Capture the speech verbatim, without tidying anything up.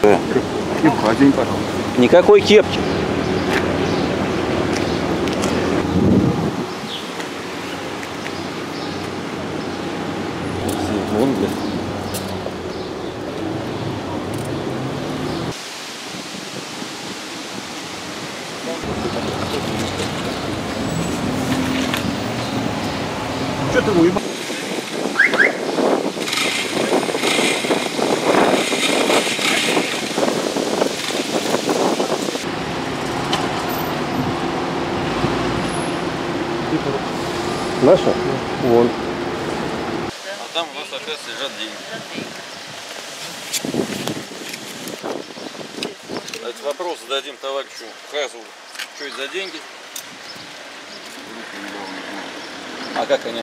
Кепку одень, пожалуйста. Никакой кепки. Вон, блядь. Что ты уебал? Наша? Вон. А там у нас, оказывается, лежат деньги. Этот вопрос зададим товарищу Хазову. Что это за деньги? А как они?